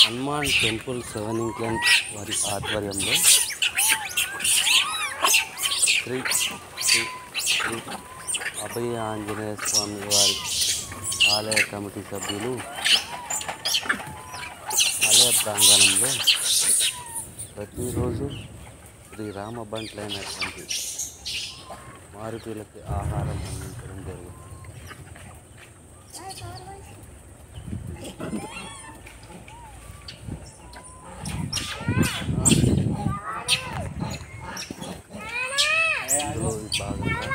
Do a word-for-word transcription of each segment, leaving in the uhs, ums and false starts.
Hanuman temple seven incline వారి ఆధ్వర్యంలో శ్రీ శ్రీ శ్రీ అభయ ఆంజనేయ స్వామి వారి ఆలయ కమిటీ సభ్యులు ఆలయ ప్రాంగణంలో ప్రతిరోజు శ్రీరామ బంట్లైనటువంటి మారుతులకి ఆహారం అందించడం జరుగుతుంది. ఇందులో భాగంగా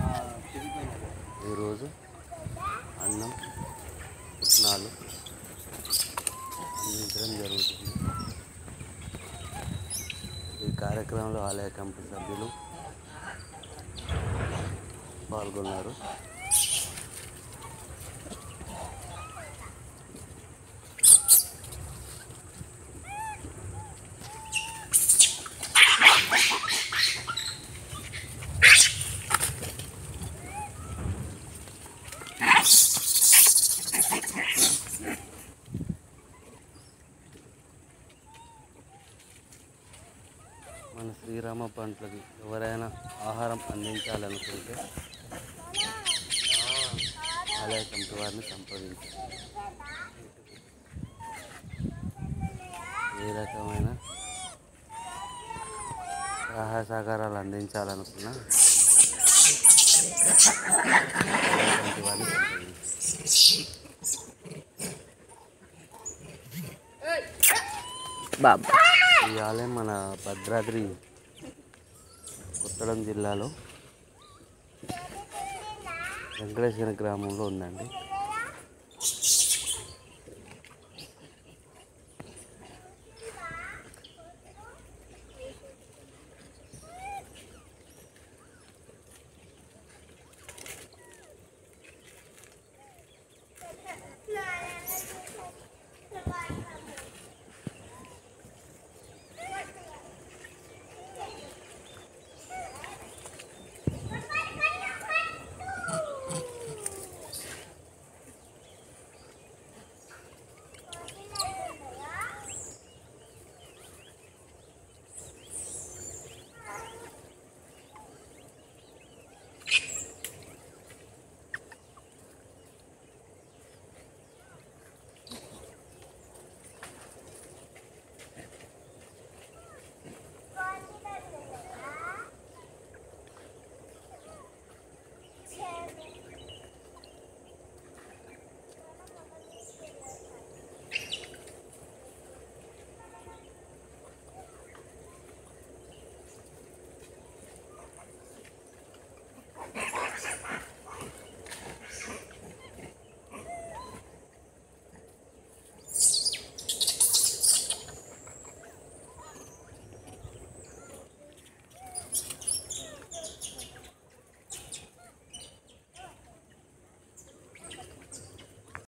ఈరోజు అన్నం పుట్నాలు అందించడం జరుగుతుంది. ఈ కార్యక్రమంలో ఆలయ కమిటీ సభ్యులు పాల్గొన్నారు. మన శ్రీరామ పంటలకి ఎవరైనా ఆహారం అందించాలనుకుంటే ఆలయ కమిటీ వారిని సంప్రదించాలి. ఏ రకమైన సహాయ సహకారాలు అందించాలనుకున్నా ఆలయ కమిటీ వారిని సంప్రదించాలి. బాబా ఈ ఆలయం మన భద్రాద్రి కొత్తగూడెం జిల్లాలో వెంకటేశ్వర గ్రామంలో ఉందండి.